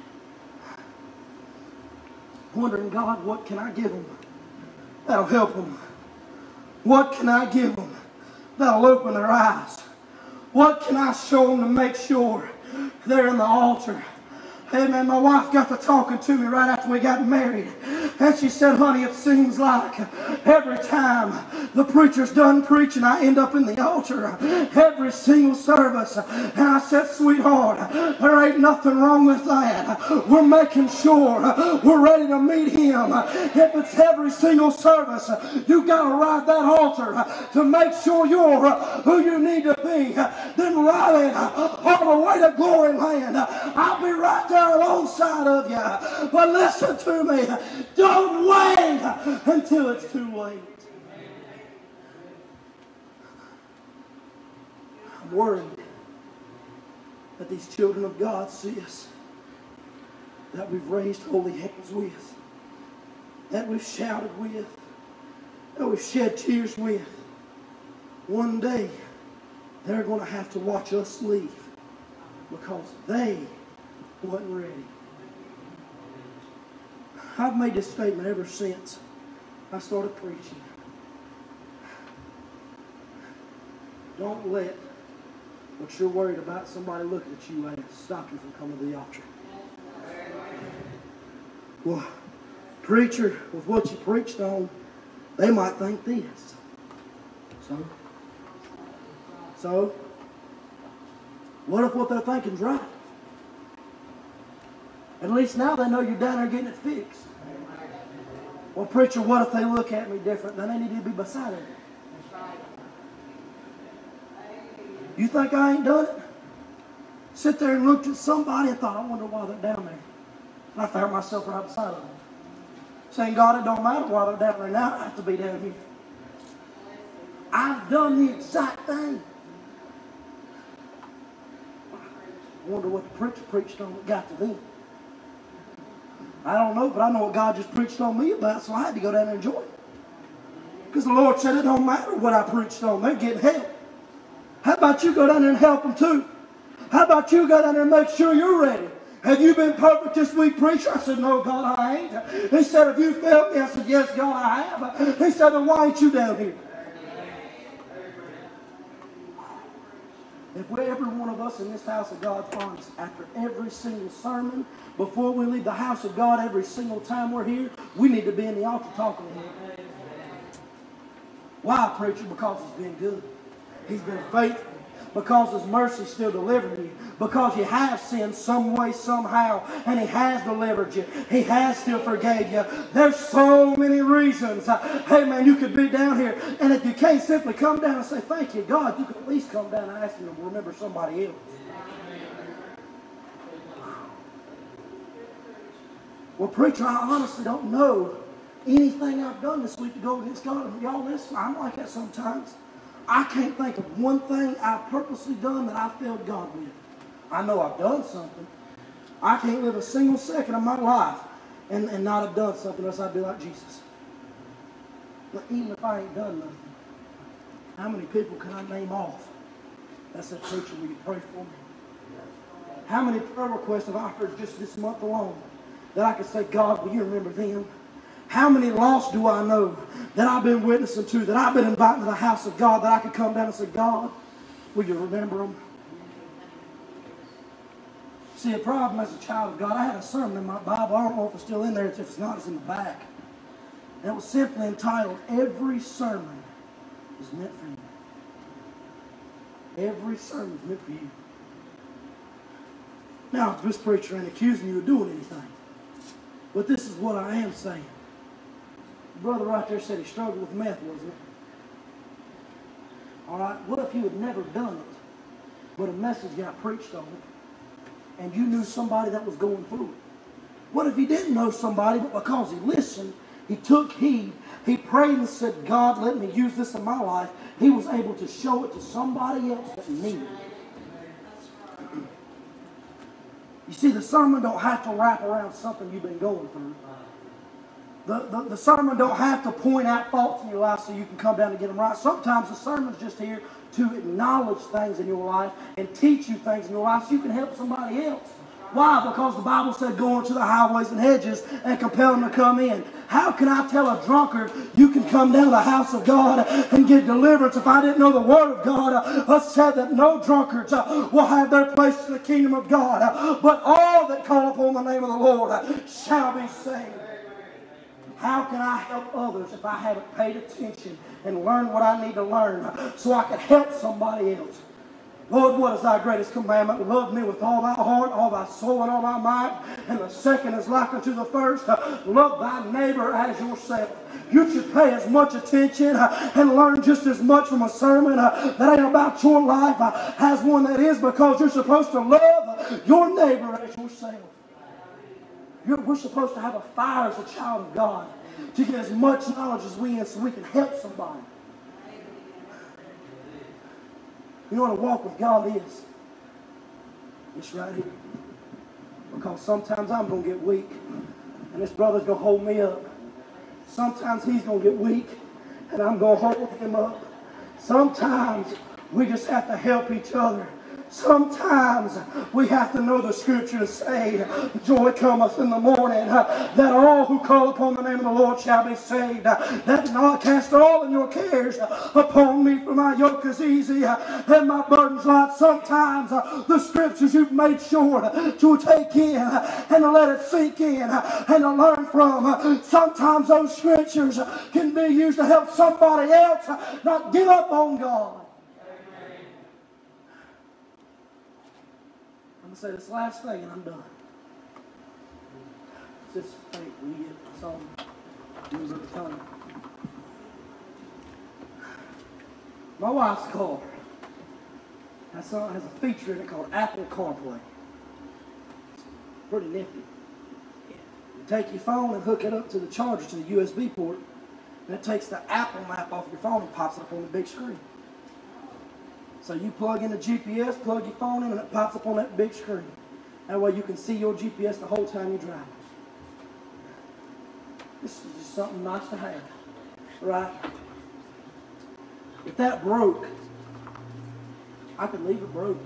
wondering, God, what can I give them that'll help them? What can I give them that'll open their eyes? What can I show them to make sure they're in the altar? Hey man, my wife got to talking to me right after we got married. And she said, honey, it seems like every time the preacher's done preaching, I end up in the altar every single service. And I said, sweetheart, there ain't nothing wrong with that. We're making sure we're ready to meet Him. If it's every single service, you got to ride that altar to make sure you're who you need to be. Then ride it all the way to glory land. I'll be right there alongside of you. But listen to me. Don't wait until it's too late. I'm worried that these children of God see us, that we've raised holy hands with, that we've shouted with, that we've shed tears with. One day, they're going to have to watch us leave because they wasn't ready. I've made this statement ever since I started preaching. Don't let what you're worried about somebody looking at you as stop you from coming to the altar. Well, preacher, with what you preached on, they might think this. So? So? What if what they're thinking is right? At least now they know you're down there getting it fixed. Well, preacher, what if they look at me different? Then they need to be beside me. You think I ain't done it? Sit there and looked at somebody and thought, I wonder why they're down there. And I found myself right beside them. Saying, God, it don't matter why they're down there now. I have to be down here. I've done the exact thing. I wonder what the preacher preached on that got to them. I don't know, but I know what God just preached on me about, so I had to go down there and enjoy it. Because the Lord said it don't matter what I preached on. They're getting help. How about you go down there and help them too? How about you go down there and make sure you're ready? Have you been perfect this week, preacher? I said, no, God, I ain't. He said, have you felt me? I said, yes, God, I have. He said, then why ain't you down here? If we're every one of us in this house of God finds after every single sermon, before we leave the house of God, every single time we're here, we need to be in the altar talking to Him. Why, preacher? Because He's been good. He's been faithful. Because His mercy still delivering you. Because you have sinned some way, somehow, and He has delivered you. He has still forgave you. There's so many reasons. Hey, man, you could be down here, and if you can't simply come down and say, thank you, God, you can at least come down and ask Him to remember somebody else. Well, preacher, I honestly don't know anything I've done this week to go against God. And y'all listen, I'm like that sometimes. I can't think of one thing I've purposely done that I failed God with. I know I've done something. I can't live a single second of my life and, and not have done something else I'd be like Jesus. But even if I ain't done nothing, how many people can I name off that said, preacher, will you pray for me? How many prayer requests have I heard just this month alone that I could say, God, will you remember them? How many lost do I know that I've been witnessing to, that I've been inviting to the house of God, that I could come down and say, God, will you remember them? See, a problem as a child of God, I had a sermon in my Bible. I don't know if it's still in there. If it's not, it's in the back. And it was simply entitled, Every Sermon is Meant for every sermon's meant for you. Now, this preacher ain't accusing you of doing anything. But this is what I am saying. The brother right there said he struggled with meth, wasn't it? All right, what if you had never done it, but a message got preached on it, and you knew somebody that was going through it? What if you didn't know somebody, but because he listened, he took heed, he prayed and said, God, let me use this in my life, he was able to show it to somebody else that needed it. You see, the sermon don't have to wrap around something you've been going through. The, the, the sermon don't have to point out faults in your life so you can come down and get them right. Sometimes the sermon's just here to acknowledge things in your life and teach you things in your life so you can help somebody else. Why? Because the Bible said go into the highways and hedges and compel them to come in. How can I tell a drunkard you can come down to the house of God and get deliverance if I didn't know the Word of God uh, said that no drunkards uh, will have their place in the kingdom of God, uh, but all that call upon the name of the Lord uh, shall be saved. How can I help others if I haven't paid attention and learned what I need to learn so I can help somebody else? Lord, what is thy greatest commandment? Love me with all thy heart, all thy soul, and all thy might. And the second is like unto the first. Love thy neighbor as yourself. You should pay as much attention and learn just as much from a sermon that ain't about your life as one that is, because you're supposed to love your neighbor as yourself. You're, we're supposed to have a fire as a child of God to get as much knowledge as we can so we can help somebody. You know what a walk with God is? It's right here. Because sometimes I'm going to get weak, and this brother's going to hold me up. Sometimes he's going to get weak, and I'm going to hold him up. Sometimes we just have to help each other. Sometimes we have to know the scripture to say, joy cometh in the morning, that all who call upon the name of the Lord shall be saved. That not cast all of your cares upon me, for my yoke is easy and my burden's light. Sometimes the scriptures you've made sure to take in and to let it sink in and to learn from. Sometimes those scriptures can be used to help somebody else not give up on God. I'm going to say this last thing and I'm done. It's just faith. We get a song. Use it telling. My wife's car. That song has a feature in it called Apple CarPlay. It's pretty nifty. You take your phone and hook it up to the charger to the U S B port, and it takes the Apple map off your phone and pops it up on the big screen. So you plug in the G P S, plug your phone in, and it pops up on that big screen. That way you can see your G P S the whole time you're driving. This is just something nice to have, right? If that broke, I could leave it broke.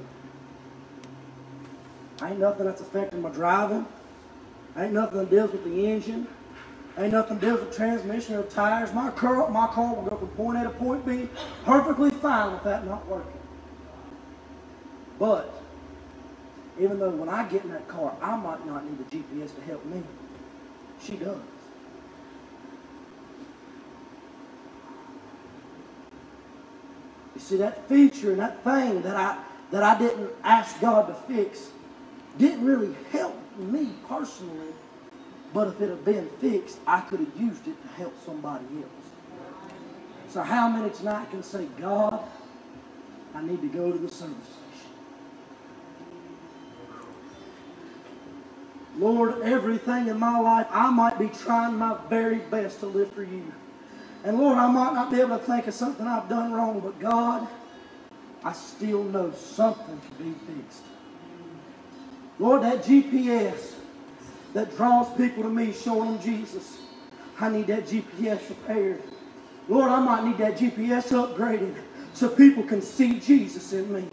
Ain't nothing that's affecting my driving. Ain't nothing that deals with the engine. Ain't nothing that deals with transmission or tires. My car, my car will go from point A to point B perfectly fine with that not working. But even though when I get in that car, I might not need the G P S to help me, she does. You see, that feature and that thing that I that I didn't ask God to fix didn't really help me personally. But if it had been fixed, I could have used it to help somebody else. So how many tonight can say, God, I need to go to the service station? Lord, everything in my life, I might be trying my very best to live for you. And Lord, I might not be able to think of something I've done wrong, but God, I still know something can be fixed. Lord, that G P S that draws people to me, showing them Jesus, I need that G P S repaired. Lord, I might need that G P S upgraded so people can see Jesus in me.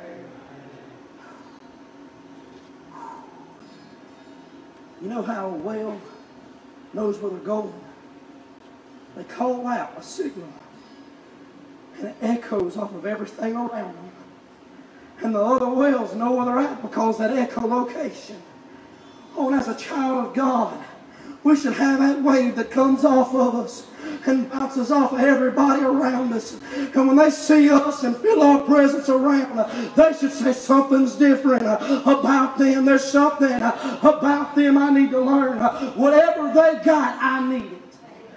You know how a whale knows where they're going? They call out a signal, and it echoes off of everything around them. And the other whales know where they're at because of that echolocation. Oh, and as a child of God, we should have that wave that comes off of us and bounces off of everybody around us. And when they see us and feel our presence around, they should say something's different about them. There's something about them I need to learn. Whatever they got, I need it.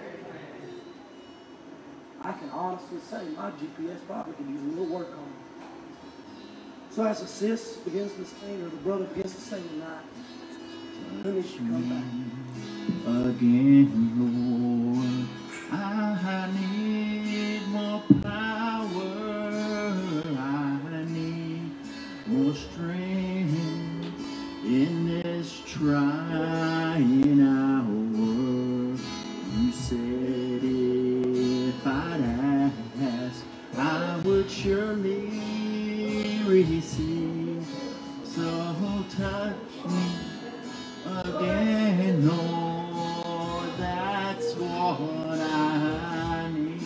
I can honestly say my G P S probably could use a little work on it. So as the sis begins to sing, or the brother begins to sing tonight, let me should come back. Again, Lord, I need more power. I need more strength in this trying hour. You said if I'd ask, I would surely receive. So touch me again, Lord, that's what I need.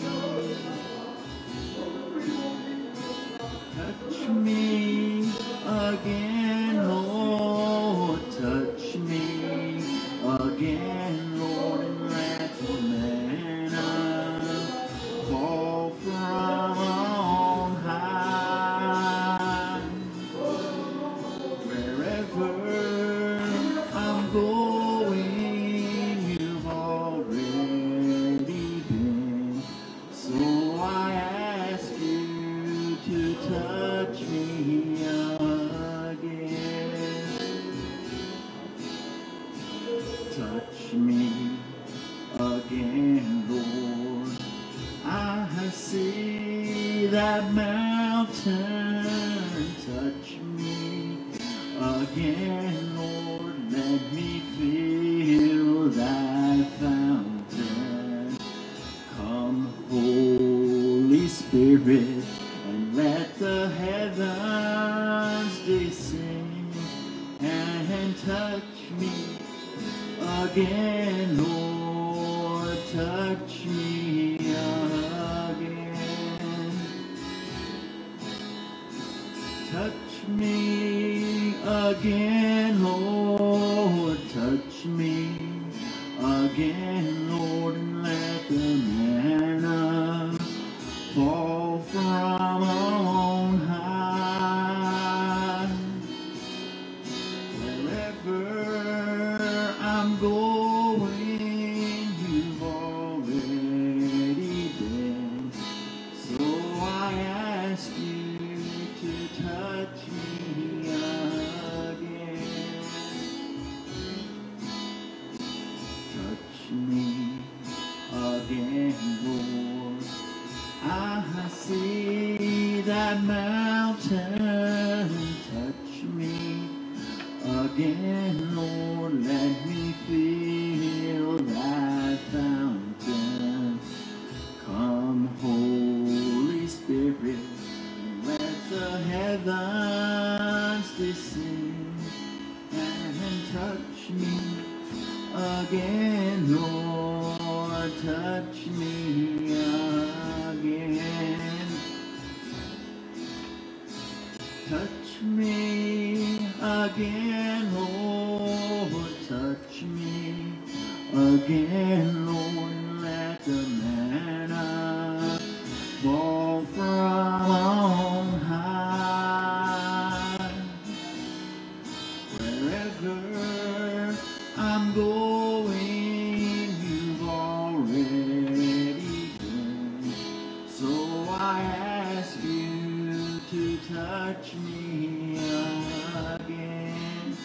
Touch me again, Lord, touch me again, Lord, and let the manna fall from on high. Wherever I'm going, you've already been. So I ask you to touch me again. Touch me again, Lord. I see that mountain. Touch me again, Lord. Let me feel that fountain. Come, Holy Spirit, and let the heavens descend and touch me again, Lord. Touch me again. Touch me again, Lord, touch me again, Lord, and let the manna fall from on high. Wherever I'm going, you've already been. So I ask you to touch me again. Touch me again, Lord. I see that mountain. Touch me again, Lord. Let me feel that fountain. Come, Holy Spirit, let the heavens descend and touch me again, Lord, touch me again. Touch me again, Lord, touch me again, Lord, and let the manna fall from on high. Wherever I'm going, you've already been. So I ask you to touch me again.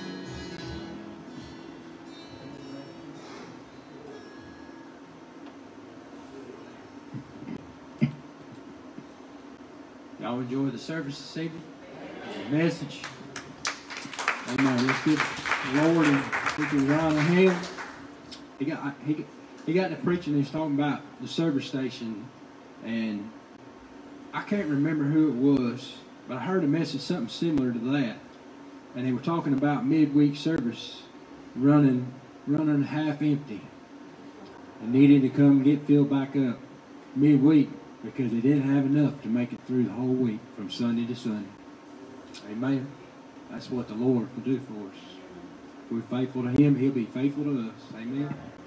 Y'all enjoy the service this evening? The message. Amen. Let's give the Lord and we can run him. He got he got, he got to preaching. He's talking about the service station, and I can't remember who it was, but I heard a message something similar to that, and they were talking about midweek service running running half empty, and needed to come get filled back up midweek because they didn't have enough to make it through the whole week from Sunday to Sunday. Amen. That's what the Lord will do for us. If we're faithful to Him, He'll be faithful to us. Amen.